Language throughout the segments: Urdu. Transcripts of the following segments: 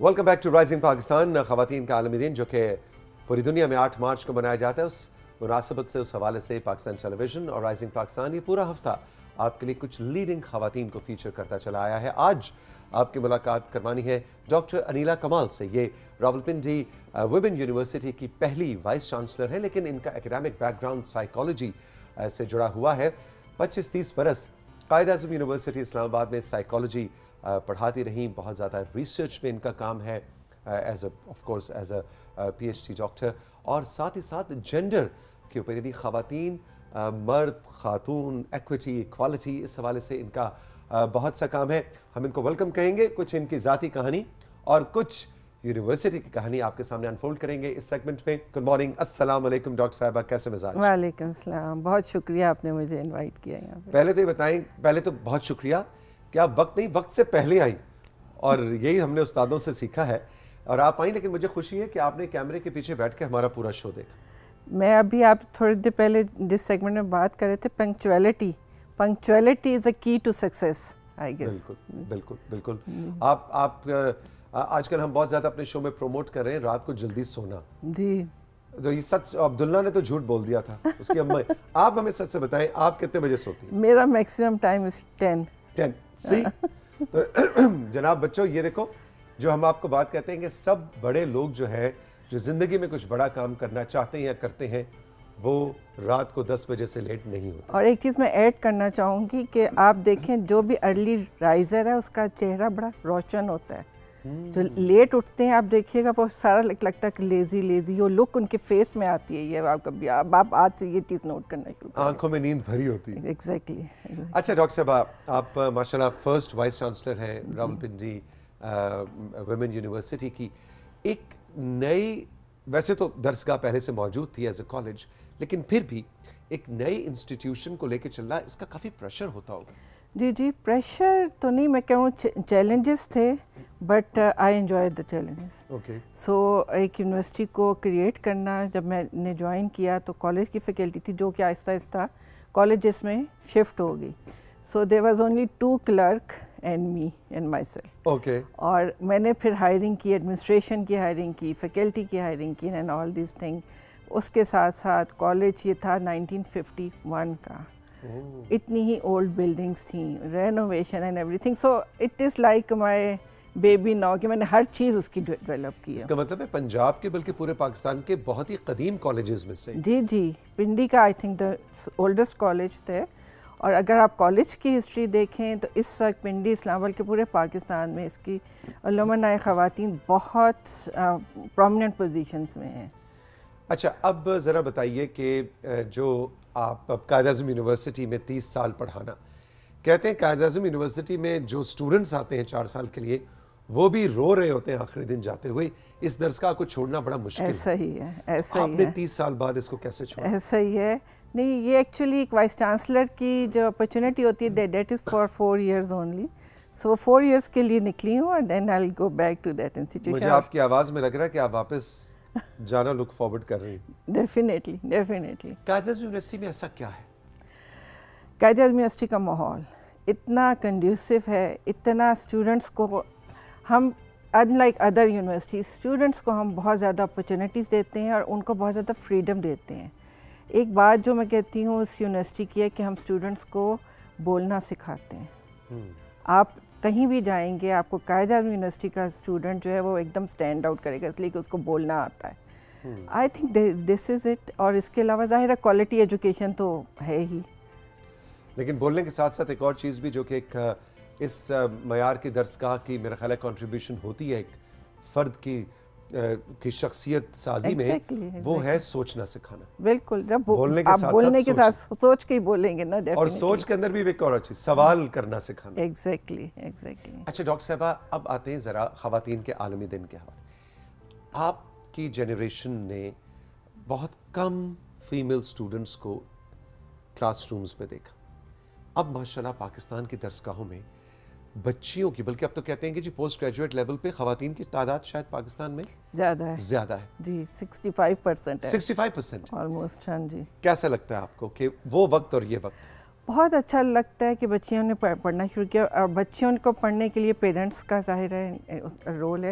Welcome back to rising Pakistan. ख़वातीन का आलमी दिन जो कि पूरी दुनिया में 8 मार्च को मनाया जाता है, उस मुनासबत से, उस हवाले से पाकिस्तान टेलीविज़न और राइजिंग पाकिस्तान ये पूरा हफ्ता आपके लिए कुछ लीडिंग ख़वातीन को फीचर करता चला आया है। आज आपकी मुलाकात करवानी है डॉक्टर अनीला कमाल से। ये रावलपिंडी वुमेन यूनिवर्सिटी की पहली वाइस चांसलर है, लेकिन इनका एकेडमिक बैकग्राउंड साइकोलॉजी से जुड़ा हुआ है। 25-30 बरस कायद-ए-आज़म यूनिवर्सिटी इस्लामाबाद में साइकोलॉजी पढ़ाती रहीं। बहुत ज़्यादा रिसर्च में इनका काम है, एज अ PhD डॉक्टर, और साथ ही साथ जेंडर के ऊपर, यानी ख़वातीन, मर्द खातून, एक्विटी, इक्वालिटी, इस हवाले से इनका बहुत सा काम है। हम इनको वेलकम कहेंगे। कुछ इनकी ज़ाती कहानी और कुछ यूनिवर्सिटी की कहानी आपके सामने अनफोल्ड करेंगे इस सेगमेंट में। गुड मॉर्निंग, अस्सलाम वालेकुम डॉक्टर साहिबा, कैसे मिजाज? वालेकुम सलाम, बहुत शुक्रिया आपने मुझे इनवाइट किया यहाँ पे। पहले तो ये बताएं, पहले तो बहुत शुक्रिया कि आप वक्त नहीं, वक्त से पहले आई, और यही हमने उस्तादों से सीखा है। और आप आई, लेकिन मुझे खुशी है कि आपने कैमरे के पीछे बैठ के हमारा पूरा शो देखा। मैं अभी, आप थोड़ी देर पहले जिस सेगमेंट में बात कर रहे थे, पंक्चुअलिटी इज़ अ की टू सक्सेस, आई गेस। बिल्कुल बिल्कुल। आप आजकल हम बहुत ज़्यादा अपने शो में प्रमोट कर रहे हैं रात को जल्दी सोना जी। तो ये सच, अब्दुल्ला ने तो झूठ बोल दिया था, उसकी अम्मा। आप हमें सच से बताएं, आप कितने बजे सोती हैं? मेरा मैक्सिमम टाइम इज़ 10। सी तो जनाब बच्चों, ये देखो, जो हम आपको बात कहते हैं कि सब बड़े लोग जो है, जो ज़िंदगी में कुछ बड़ा काम करना चाहते हैं या करते हैं, वो रात को 10 बजे से लेट नहीं होते। और एक चीज़ मैं ऐड करना चाहूँगी कि आप देखें, जो भी अर्ली राइज़र है उसका चेहरा बड़ा रोशन होता है। जो लेट उठते हैं, आप देखिएगा, वो सारा लगता है कि लेज़ी, वो लुक उनके फेस में आती है। ये आप कभी आप आज से ये चीज़ नोट करना शुरू करें। आंखों में नींद भरी होती है। एग्जैक्टली। अच्छा डॉक्टर साहब, आप माशाल्लाह फर्स्ट वाइस चांसलर हैं रावलपिंडी वुमेन यूनिवर्सिटी की। एक नई, वैसे तो दरसगाह पहले से मौजूद थी एज ए कॉलेज, लेकिन फिर भी एक नई इंस्टीट्यूशन को लेकर चलना, इसका काफ़ी प्रेशर होता होगा। जी, प्रेशर तो नहीं, मैं कहूँ चैलेंजेस थे, but I enjoy the challenges. Okay. So एक यूनिवर्सिटी को क्रिएट करना, जब मैंने ज्वाइन किया तो कॉलेज की फैकल्टी थी जो कि आहिस्ता आहिस्ता कॉलेजेस में शिफ्ट हो गई। So there was only 2 clerk and me and myself. Okay. और मैंने फिर हायरिंग की, एडमिनिस्ट्रेशन की हायरिंग की, फैकल्टी की हायरिंग की, एंड ऑल दिस थिंग। उसके साथ साथ कॉलेज ये था 1951 का, इतनी ही ओल्ड बिल्डिंग्स थी, renovation and everything. So it is like my baby now, कि मैंने हर चीज़ उसकी डेवलप की है। इसका मतलब है पंजाब के, बल्कि पूरे पाकिस्तान के बहुत ही कदीम कॉलेजेस में से। जी, पिंडी का I think the oldest college थे। और अगर आप कॉलेज की हिस्ट्री देखें तो इस वक्त पिंडी, इस्लामाबाद के पूरे पाकिस्तान में इसकी अलुमनाई ख़वातीन बहुत प्रोमिनेंट पोजीशंस में हैं। अच्छा, अब ज़रा बताइए कि जो आप अब कायद-ए-आज़म यूनिवर्सिटी में 30 साल पढ़ाना, कहते हैं कायद-ए-आज़म यूनिवर्सिटी में जो स्टूडेंट्स आते हैं 4 साल के लिए, वो भी रो रहे होते हैं आखिरी दिन जाते हुए। इस दरसगाह को छोड़ना बड़ा मुश्किल ऐसा ही है, ऐसा ही है। आपने 30 साल बाद इसको कैसे छोड़ा? ऐसा ही है। नहीं, ये एक्चुअली एक वाइस चांसलर की जो अपॉर्चुनिटी होती है, that is for 4 years only. So 4 years के लिए निकली हूँ, और then I will go back to that institution. मुझे आपकी आवाज़ में लग रहा है कि आप वापस जाना लुक फॉरवर्ड कर रही हैं। डेफिनेटली। कायद-ए-आज़म यूनिवर्सिटी में ऐसा क्या है? कायद-ए-आज़म यूनिवर्सिटी का माहौल इतना कंड्यूसिव है, इतना स्टूडेंट्स को हम, अनलाइक अदर यूनिवर्सिटी, स्टूडेंट्स को हम बहुत ज़्यादा अपॉर्चुनिटीज़ देते हैं और उनको बहुत ज़्यादा फ्रीडम देते हैं। एक बात जो मैं कहती हूँ उस यूनिवर्सिटी की है कि हम स्टूडेंट्स को बोलना सिखाते हैं। आप कहीं भी जाएंगे, आपको कायद-ए-आज़म यूनिवर्सिटी का स्टूडेंट जो है वो एकदम स्टैंड आउट करेगा, इसलिए कि उसको बोलना आता है। I think this is it. और इसके अलावा ज़ाहिर है क्वालिटी एजुकेशन तो है ही, लेकिन बोलने के साथ साथ एक और चीज़ भी, जो कि एक इस मयार की दरसगाह की मेरा ख्याल है कंट्रीब्यूशन होती है एक फ़र्द की शख्सियत साजी में, वो है सोचना सिखाना। बिल्कुल, जब बोलने के आप साथ बोलने के साथ सोच के ही बोलेंगे ना, और सोच के अंदर भी एक और चीज़, सवाल करना सिखाना। एग्जैक्टली। अच्छा डॉक्टर साहबा, अब आते हैं ज़रा ख़वातीन के आलमी दिन के हवाले। आपकी जनरेशन ने बहुत कम फीमेल स्टूडेंट्स को क्लासरूम्स में देखा। अब माशाल्लाह पाकिस्तान की दरसगाहों में बच्चियों की, बल्कि अब तो कहते हैं कि जी पोस्ट ग्रेजुएट लेवल पे ख़वातीन की तादाद शायद पाकिस्तान में ज़्यादा है जी, 65% है। 65% ऑलमोस्ट। हाँ जी। कैसा लगता है आपको कि वो वक्त और ये वक्त? बहुत अच्छा लगता है कि बच्चियों ने पढ़ना शुरू किया, और बच्चियों को पढ़ने के लिए पेरेंट्स का ज़ाहिर है रोल है,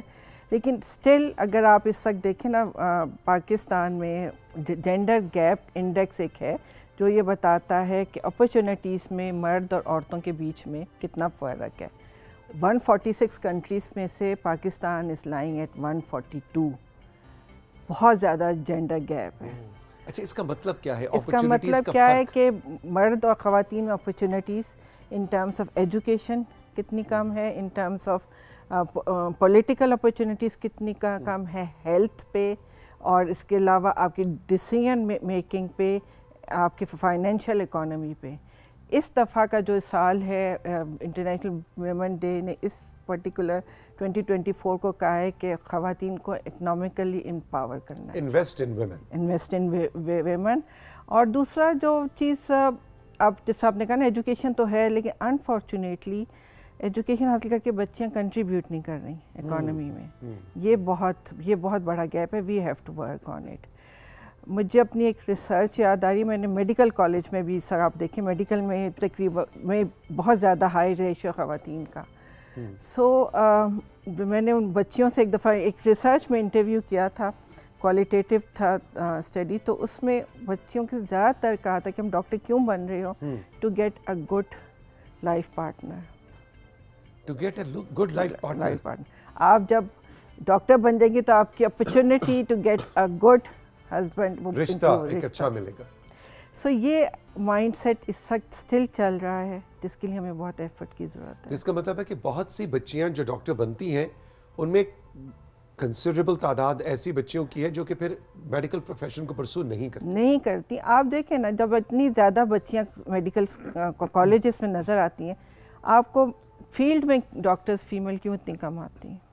لیکن اسٹل اگر آپ اس وقت دیکھیں نا پاکستان میں جینڈر گیپ انڈیکس ایک ہے جو یہ بتاتا ہے کہ اپرچونیٹیز میں مرد اور عورتوں کے بیچ میں کتنا فرق ہے. 146 کنٹریز میں سے پاکستان از لائنگ ایٹ 142. بہت زیادہ جینڈر گیپ ہے. اچھا اس کا مطلب کیا ہے؟ اس کا مطلب کیا ہے کہ مرد اور خواتین میں opportunities in terms of education کتنی کم ہے, in terms of political opportunities کتنی کم ہے, ہیلتھ پہ, اور اس کے علاوہ آپ کی ڈیسیژن میکنگ پہ, آپ کی فائنینشیل اکانومی پہ. اس دفعہ کا جو سال ہے انٹرنیشنل ویمن ڈے نے اس پرٹیکولر 2024 کو کہا ہے کہ خواتین کو اکنامکلی امپاور کرنا ہے, انویسٹ ان ویمن. اور دوسرا جو چیز اب جیسا آپ نے کہا نا ایجوکیشن تو ہے, لیکن انفارچونیٹلی ایجوکیشن حاصل کر کے بچیاں کنٹریبیوٹ نہیں کر رہی اکانومی میں. یہ بہت بڑا گیپ ہے. We have to work on it. مجھے اپنی ایک ریسرچ یاد آ رہی ہے, میں نے میڈیکل کالج میں بھی, سر آپ دیکھیں میڈیکل میں تقریباً میں بہت زیادہ ہائی ریشیو خواتین کا. سو میں نے ان بچیوں سے ایک دفعہ ایک ریسرچ میں انٹرویو کیا تھا, کوالیٹیٹیو تھا اسٹڈی, تو اس میں بچیوں کے زیادہ تر کہا تھا کہ ہم ڈاکٹر کیوں بن رہے ہو, to get a good life partner. To get a good life partner. آپ جب ڈاکٹر بن جائیں گے تو آپ کی opportunity to get a good husband, رشتہ ایک اچھا ملے گا. سو یہ مائنڈ سیٹ اس وقت اسٹل چل رہا ہے, جس کے لیے ہمیں بہت ایفرٹ کی ضرورت ہے. اس کا مطلب ہے کہ بہت سی بچیاں جو ڈاکٹر بنتی ہیں ان میں کنسیڈریبل تعداد ایسی بچیوں کی ہے جو کہ پھر میڈیکل پروفیشن کو پرسو نہیں کرتی. آپ دیکھیں نا, جب اتنی زیادہ بچیاں میڈیکل کالجز میں نظر آتی ہیں, آپ کو فیلڈ میں ڈاکٹرز فیمیل کیوں اتنی کم آتی ہیں؟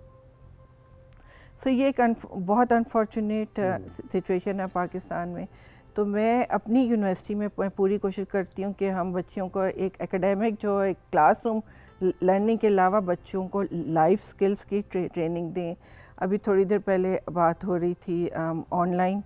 سو یہ ایک بہت انفارچونیٹ سچویشن ہے پاکستان میں. تو میں اپنی یونیورسٹی میں پوری کوشش کرتی ہوں کہ ہم بچیوں کو ایک اکیڈیمک جو ایک کلاس روم لرننگ کے علاوہ بچوں کو لائف سکلز کی ٹریننگ دیں. ابھی تھوڑی دیر پہلے بات ہو رہی تھی آن لائن,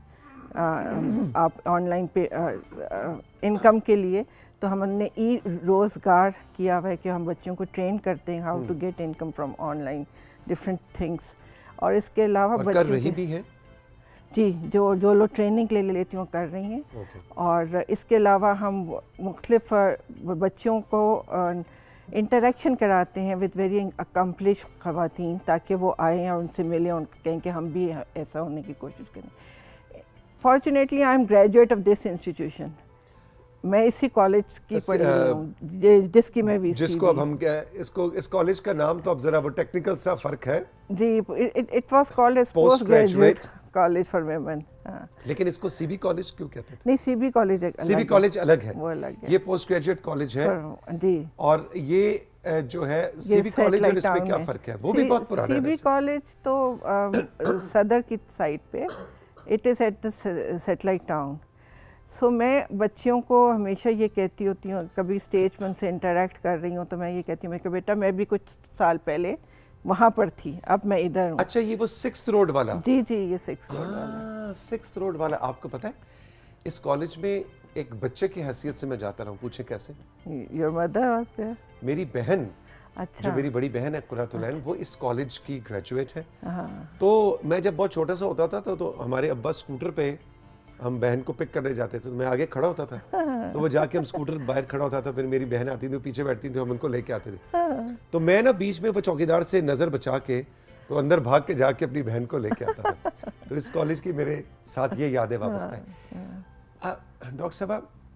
آپ آن لائن پہ انکم کے لیے, تو ہم نے ای روزگار کیا ہوا ہے کہ ہم بچوں کو ٹرین کرتے ہیں how to get income from online different things. اور اس کے علاوہ کر رہی بھی ہیں جی, جو لوگ ٹریننگ لے لیتی ہوں کر رہی ہیں. اور اس کے علاوہ ہم مختلف بچوں کو انٹریکشن کراتے ہیں وتھ ویری اکمپلش خواتین, تاکہ وہ آئیں اور ان سے ملیں اور کہیں کہ ہم بھی ایسا ہونے کی کوشش کریں. Fortunately I am graduate of this institution. میں اسی کالج کی پڑھی ہوں جس کی میں وی سی, جس کو اب ہم اس کالج کا نام تو اب ذرا وہ ٹیکنیکل سا فرق ہے جی, it was called as post graduate college for women. لیکن اس کو سی بی کالج کیوں کہتے ہیں؟ نہیں, سی بی کالج الگ ہے, وہ الگ ہے. یہ پوسٹ گریجویٹ کالج ہے جی. اور یہ جو ہے سی بی کالج اور اس میں کیا فرق ہے؟ وہ بھی بہت پرانا ہے. سی بی کالج تو صدر کی سائٹ پہ, it is at the satellite town. سو میں بچیوں کو ہمیشہ یہ کہتی ہوتی ہوں, کبھی اسٹیج میں ان سے انٹریکٹ کر رہی ہوں تو میں یہ کہتی ہوں کہ بیٹا میں بھی کچھ سال پہلے وہاں پر تھی, اب میں ادھر ہوں. اچھا, یہ وہ 6th روڈ والا؟ جی, یہ 6th روڈ والا. 6th روڈ والا. آپ کو پتہ ہے اس کالج میں ایک بچے کی حیثیت سے میں جاتا رہا ہوں, پوچھیں کیسے؟ Your mother was there. میری بہن, اچھا, جو میری بڑی بہن ہے قرۃ العین, وہ اس کالج کی گریجویٹ ہے. تو میں جب بہت چھوٹا سا ہوتا تھا تو ہمارے ابا اسکوٹر پہ ہم بہن کو پک کرنے جاتے تھے, تو میں آگے کھڑا ہوتا تھا, تو وہ جا کے ہم اسکوٹر باہر کھڑا ہوتا تھا, پھر میری بہن آتی تھی, پیچھے بیٹھتی تھی, ہم ان کو لے کے آتے تھے. تو میں نا بیچ میں وہ چوکیدار سے نظر بچا کے تو اندر بھاگ کے جا کے اپنی بہن کو لے کے آتا تھا. تو اس کالج کی میرے ساتھ یہ یادیں وابستہ ہیں. ڈاکٹر صاحبہ,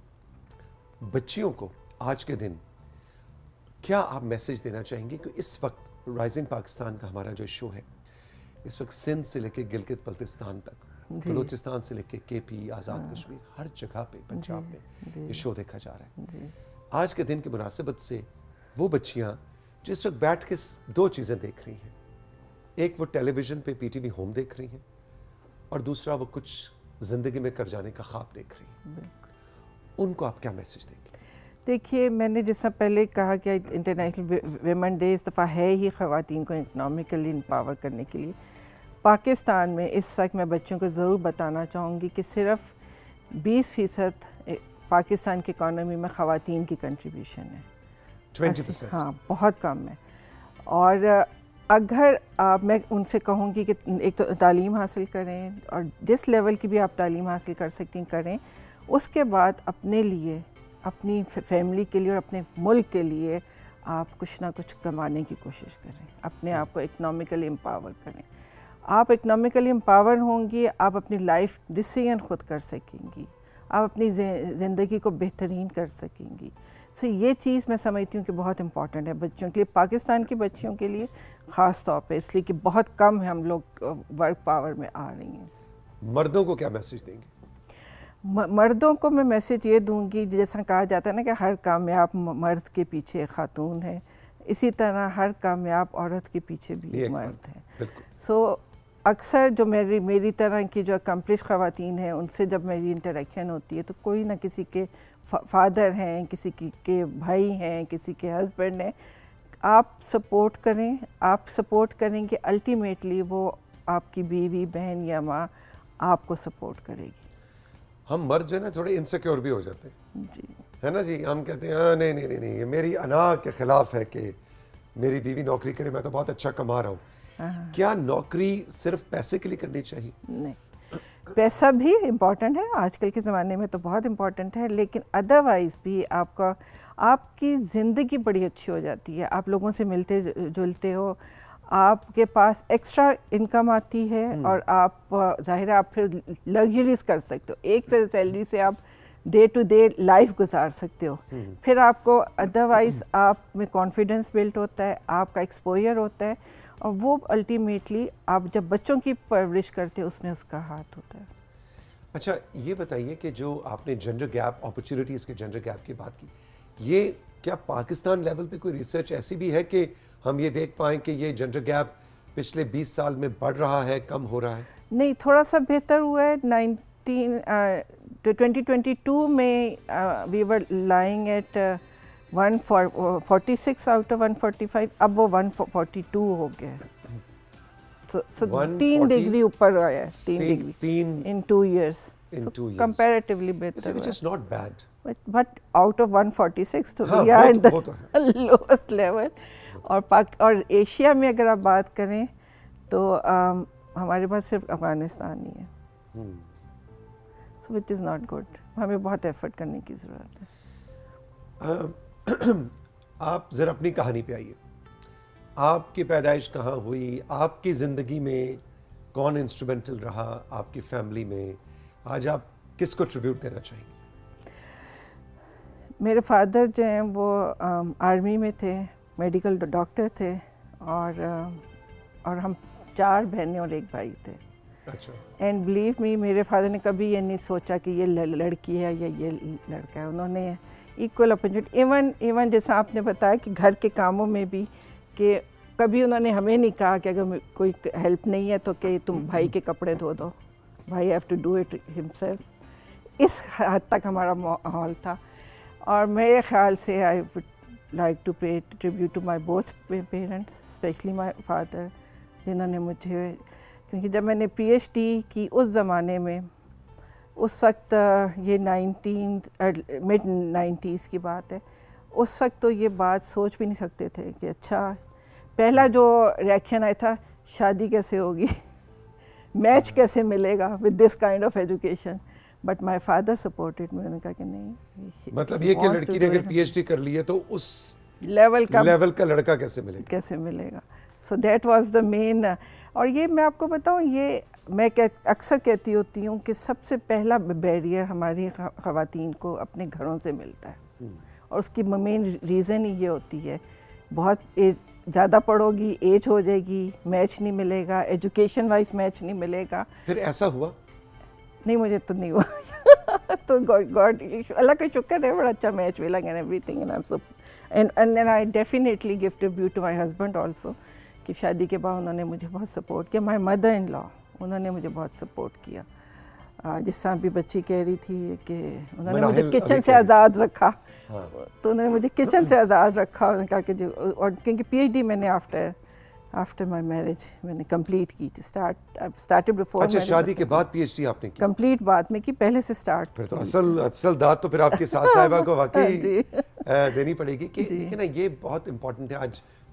بچیوں کو آج کے دن کیا آپ میسج دینا چاہیں گے کہ اس وقت رائزنگ پاکستان کا ہمارا جو شو ہے, اس وقت سندھ سے لے کے گلگت بلتستان تک, بلوچستان سے لے کے کے پی, آزاد کشمیر, ہر جگہ پہ پنجاب میں یہ شو دیکھا جا رہا ہے. آج کے دن کی مناسبت سے وہ بچیاں جو اس وقت بیٹھ کے دو چیزیں دیکھ رہی ہیں, ایک وہ ٹیلی ویژن پہ پی ٹی وی ہوم دیکھ رہی ہیں, اور دوسرا وہ کچھ زندگی میں کر جانے کا خواب دیکھ رہی ہیں, ان کو آپ کیا میسج دیں گے؟ دیکھیے, میں نے جیسا پہلے کہا کہ انٹرنیشنل ویمن ڈے اس دفعہ ہے ہی خواتین کو اکنامکلی امپاور کرنے کے لیے. پاکستان میں اس وقت میں بچوں کو ضرور بتانا چاہوں گی کہ صرف 20% پاکستان کی اکانومی میں خواتین کی کنٹریبیوشن ہے. 20%؟ ہاں, بہت کم ہے. اور اگر میں ان سے کہوں گی کہ ایک تو تعلیم حاصل کریں اور جس لیول کی بھی آپ تعلیم حاصل کر سکیں کریں، اس کے بعد اپنے لیے، اپنی فیملی کے لیے اور اپنے ملک کے لیے آپ کچھ نہ کچھ کمانے کی کوشش کریں، اپنے آپ کو اکنامکلی امپاور کریں. آپ اکنامکلی امپاور ہوں گی، آپ اپنی لائف ڈیسیژن خود کر سکیں گی، آپ اپنی زندگی کو بہترین کر سکیں گی. سو یہ چیز میں سمجھتی ہوں کہ بہت امپورٹنٹ ہے بچوں کے لیے، پاکستان کی بچیوں کے لیے خاص طور پہ، اس لیے کہ بہت کم ہے ہم لوگ ورک پاور میں آ رہی ہیں. مردوں کو کیا میسج دیں گے؟ مردوں کو میں میسج یہ دوں گی، جیسا کہا جاتا ہے نا کہ ہر کامیاب مرد کے پیچھے ایک خاتون ہے، اسی طرح ہر کامیاب عورت کے پیچھے بھی ایک مرد ہے. سو اکثر جو میری طرح کی جو اکمپلش خواتین ہیں، ان سے جب میری انٹریکشن ہوتی ہے تو کوئی نہ کسی کے فادر ہیں، کسی کے بھائی ہیں، کسی کے ہسبینڈ ہیں. آپ سپورٹ کریں، آپ سپورٹ کریں کہ الٹیمیٹلی وہ آپ کی بیوی، بہن یا ماں آپ کو سپورٹ کرے گی. ہم مرد جو ہے نا تھوڑے انسیکیور بھی ہو جاتے ہیں جی، ہے نا جی. ہم کہتے ہیں ہاں نہیں یہ میری انا کے خلاف ہے کہ میری بیوی نوکری کرے، میں تو بہت اچھا کما رہا ہوں. کیا نوکری صرف پیسے کے لیے کرنی چاہیے؟ نہیں، پیسہ بھی امپورٹنٹ ہے، آج کل کے زمانے میں تو بہت امپورٹنٹ ہے، لیکن ادروائز بھی آپ کی زندگی بڑی اچھی ہو جاتی ہے. آپ لوگوں سے ملتے جلتے ہو، آپ کے پاس ایکسٹرا انکم آتی ہے، اور آپ ظاہر ہے آپ پھر لگژریز کر سکتے ہو. ایک سیلری سے آپ ڈے ٹو ڈے لائف گزار سکتے ہو. پھر آپ کو ادروائز آپ میں کانفیڈنس بلڈ ہوتا ہے، آپ کا ایکسپوجر ہوتا ہے، اور وہ الٹیمیٹلی آپ جب بچوں کی پرورش کرتے اس میں اس کا ہاتھ ہوتا ہے. اچھا یہ بتائیے کہ جو آپ نے جنڈر گیپ، اپرچونیٹیز کے جنڈر گیپ کی بات کی، یہ کیا پاکستان لیول پہ کوئی ریسرچ ایسی بھی ہے کہ ہم یہ دیکھ پائیں کہ یہ جنڈر گیپ پچھلے 20 سال میں بڑھ رہا ہے، کم ہو رہا ہے؟ نہیں، تھوڑا سا بہتر ہوا ہے. 2022 میں we were lying at 146 out of 145، اب وہ 142 ہو گیا ہے. 3 ڈگری اوپر آیا ہے، 3 ڈگری ان 2 ایئرس. کمپیریٹیولی بہتر which is not bad. But out of 146 to we are at the lowest level. اور ایشیا میں اگر آپ بات کریں تو ہمارے پاس صرف افغانستان ہی ہے. So which is not good. ہمیں بہت ایفرٹ کرنے کی ضرورت ہے. آپ ذرا اپنی کہانی پہ آئیے. آپ کی پیدائش کہاں ہوئی؟ آپ کی زندگی میں کون انسٹرومنٹل رہا آپ کی فیملی میں؟ آج آپ کس کو ٹریبیوٹ دینا چاہیں گے؟ میرے فادر جو ہیں وہ آرمی میں تھے، میڈیکل ڈاکٹر تھے، اور ہم 4 بہنیں اور 1 بھائی تھے. اچھا. اینڈ بلیو می، میرے فادر نے کبھی یہ نہیں سوچا کہ یہ لڑکی ہے یا یہ لڑکا ہے. انہوں نے ایکول اپرچونیٹی، ایون جیسا آپ نے بتایا کہ گھر کے کاموں میں بھی، کہ کبھی انہوں نے ہمیں نہیں کہا کہ اگر کوئی ہیلپ نہیں ہے تو کہ تم بھائی کے کپڑے دھو دو، بھائی have to do it himself. اس حد تک ہمارا ماحول تھا. اور میرے خیال سے I would like to pay tribute to my both parents, especially my father, جنہوں نے مجھے، کیونکہ جب میں نے پی ایچ ڈی کی اس زمانے میں، اس وقت یہ مڈ 90s کی بات ہے، اس وقت تو یہ بات سوچ بھی نہیں سکتے تھے کہ اچھا، پہلا جو ریئیکشن آیا تھا شادی کیسے ہوگی، میچ کیسے ملے گا with this kind of education. But my father supported me. انہوں نے کہا کہ نہیں، مطلب یہ کہ لڑکی نے اگر پی ایچ ڈی کر لی ہے تو اس لیول کا لڑکا کیسے ملے گا. سو دیٹ واز دا مین. اور یہ میں آپ کو بتاؤں، یہ میں اکثر کہتی ہوتی ہوں کہ سب سے پہلا بیریئر ہماری خواتین کو اپنے گھروں سے ملتا ہے، اور اس کی مین ریزن ہی یہ ہوتی ہے، بہت زیادہ پڑھو گی، ایج ہو جائے گی، میچ نہیں ملے گا، ایجوکیشن وائز میچ نہیں ملے گا. پھر ایسا ہوا؟ نہیں، مجھے تو نہیں ہوا. تو گاڈ اللہ کا شکر ہے، بڑا اچھا میچ ملا اینڈ ایوری تھنگ. And I definitely gave tribute to my husband also, کہ شادی کے بعد انہوں نے مجھے بہت سپورٹ کیا. مائی مدر ان لا، انہوں نے مجھے بہت سپورٹ کیا. جس طرح بھی بچی کہہ رہی تھی کہ انہوں نے مجھے کچن سے آزاد رکھا، تو انہوں نے مجھے کچن سے آزاد رکھا. انہوں نے کہا کہ جو، اور کیونکہ پی ایچ ڈی میں نے آفٹر مائی میرج میں نے کمپلیٹ کی تھی. Started before. اچھا، شادی کے بعد پی ایچ ڈی آپ نے کی؟ کمپلیٹ بعد میں کی، پہلے سے اسٹارٹ. پھر تو اصل داد تو پھر آپ کی ساس صاحبہ کو واقعی دینی پڑے گی. کہ لیکن یہ بہت امپورٹنٹ ہے. آج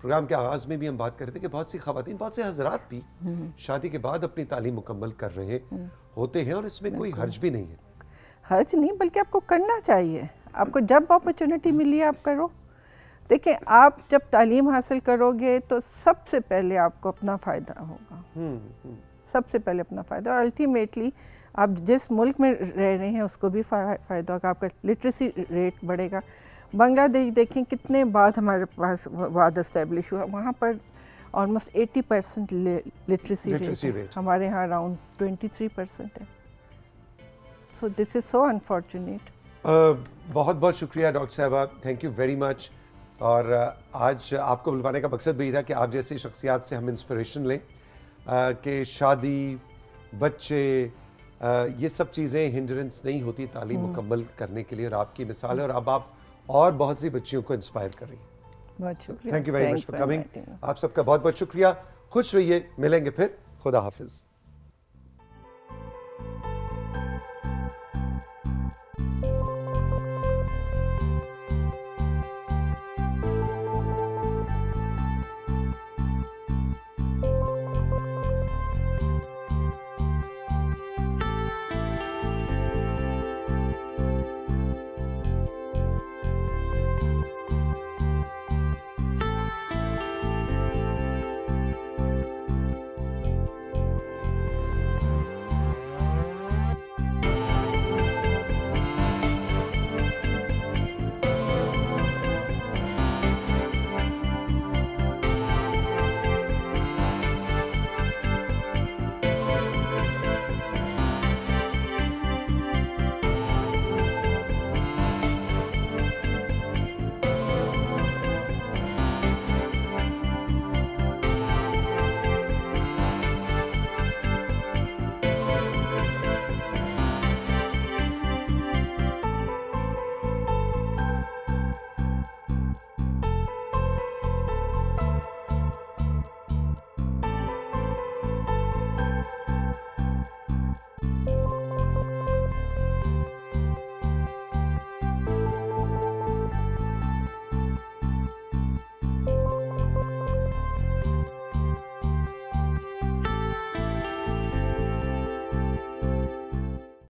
پروگرام کے آغاز میں بھی ہم بات کر رہے تھے کہ بہت سی خواتین، بہت سے حضرات بھی شادی کے بعد اپنی تعلیم مکمل کر رہے ہوتے ہیں، اور اس میں کوئی حرج بھی نہیں ہے. حرج نہیں، بلکہ آپ کو کرنا چاہیے. آپ کو جب اپرچونٹی ملی آپ کرو. دیکھیں آپ جب تعلیم حاصل کرو گے تو سب سے پہلے آپ کو اپنا فائدہ ہوگا، سب سے پہلے اپنا فائدہ، اور الٹیمیٹلی آپ جس ملک میں رہ رہے ہیں اس کو بھی فائدہ ہوگا. آپ کا لٹریسی ریٹ بڑھے گا. بنگلہ دیش دیکھیں کتنے بعد ہمارے پاس بعد اسٹیبلش ہوا، وہاں پر آلموسٹ 80% لٹریسی ریٹ، ہمارے ہاں اراؤنڈ 23% ہے. So this is so unfortunate. بہت بہت شکریہ ڈاکٹر صاحبہ، تھینک یو ویری مچ. اور آج آپ کو بلوانے کا مقصد بھی تھا کہ آپ جیسی شخصیات سے ہم انسپریشن لیں کہ شادی، بچے، یہ سب چیزیں ہنڈرنس نہیں ہوتی تعلیم مکمل کرنے کے لیے، اور آپ کی مثال ہے، اور اب آپ اور بہت سی بچیوں کو انسپائر کر رہی ہیں. بہت شکریہ. Thank you very much for coming. آپ سب کا بہت بہت شکریہ. خوش رہیے، ملیں گے پھر. خدا حافظ.